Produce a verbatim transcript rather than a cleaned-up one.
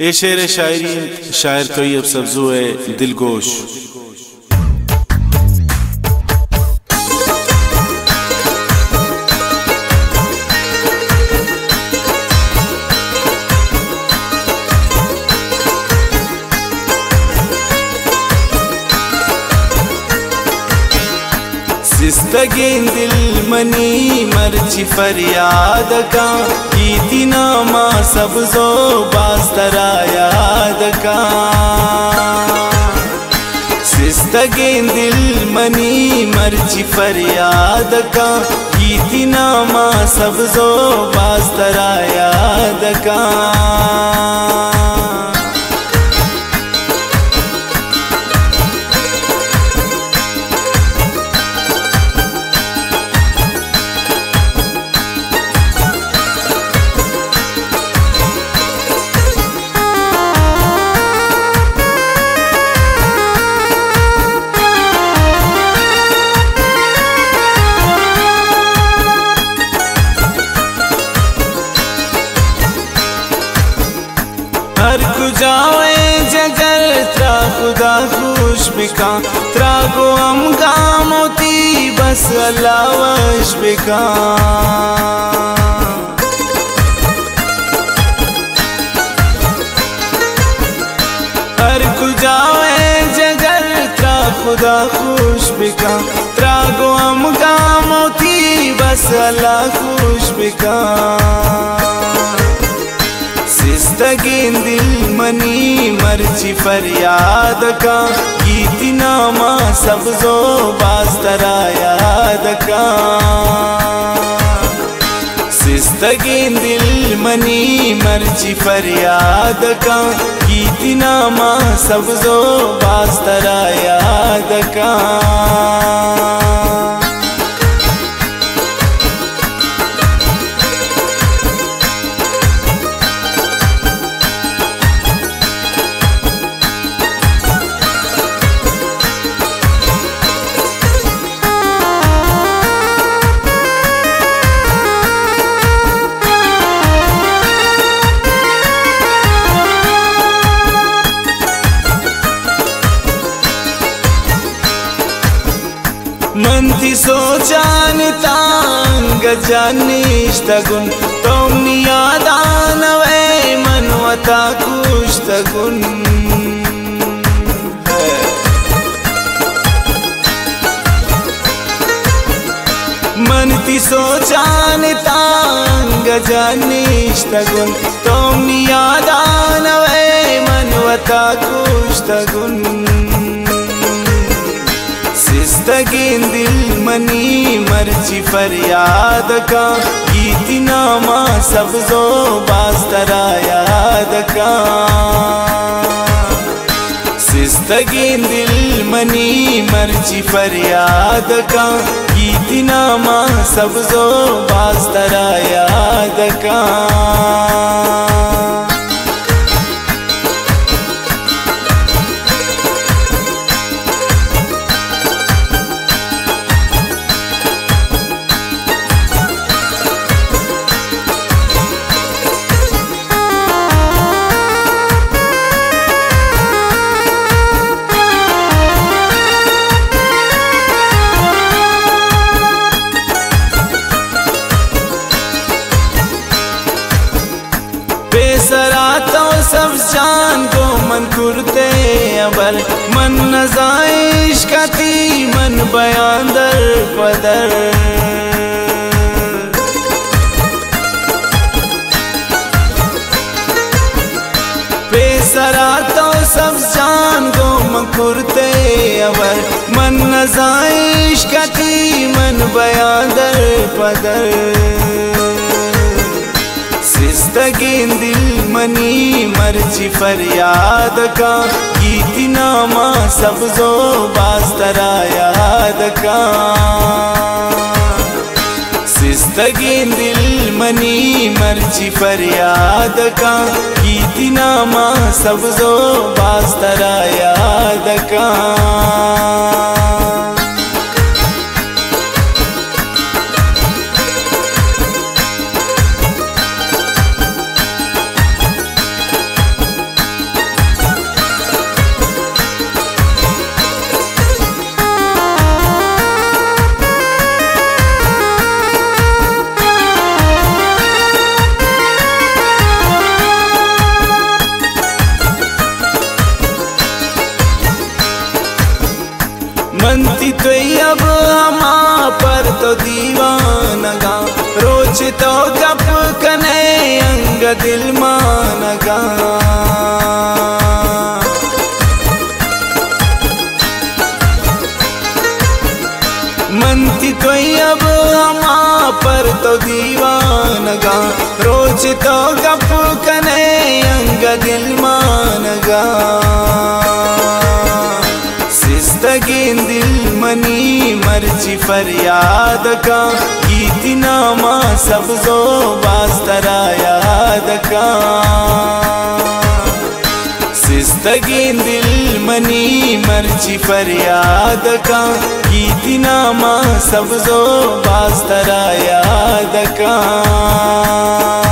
ए शेर शायरी शायर तैयब सब्जो है दिलगोश। सिस्तगीन दिल मनी मर्ची फरियाद का कीती नामा सब्जो बास्तरा याद का। सिस्तगीन दिल मनी मर्ची फरियाद का कीती नामा सब्जो बास्तरा याद का। हर कुजावे जगर त्रा खुदा खुश बिका त्रागो हम गामोती बस अल्लाह वश बिका। हर कुजावे जगर त्रा खुदा खुश बिका त्रागो हम गामोती बस अल्लाह खुश बिका। सिस्तगीन दिल मनी मर्ची फरियाद का कीती नामा सब्जो बास्तरा याद का। सिस्तगीन दिल मनी मर्ची फरियाद का कीती नामा सब्जो बास्तरा याद का। मंती सोचान तांग जानिष्तगुन तोमनी यादानवे मनवता कुष्तगुन। मनती सोचान तांग जानिष्तगुन तोमनी यादानवे मनवता कुष्तगुन। सिस्तगीन दिल मनी मर्ची फरियाद का कीती नामा सब्जो बास्तरा याद का। सिस्तगीन दिल मनी मर्ची फरियाद का कीती नामा सब्जो बास्तरा याद का। बेसरातो सब जान को मन कुरते अबर मन नज़ाइश कती मन बयान दर पदर। बेसरातो सब जान को मन कुरते अबर मन नज़ाइश कती मन बयान दर पदर। सिस्तगीन दिल मनी मर्ची फरियाद का कीती नामा सब्जो बास्तरा याद का। सिस्तगीन दिल मनी मर्ची फरियाद का कीती नामा सब्जो बास्तरा याद का। तो दीवानगा रोज तो गप कने अंग दिल मानगा मनती तो अब हमा पर तो दीवानगा रोज तो गप कने अंग दिल मानगा सिस्तगीन दिल मनी मर्जी फरियाद का गीती नामा सब जो बास्तरा याद का सिस्तगीन दिल मनी मर्जी फरियाद का गीती नामा सब जो बास्तरा याद का।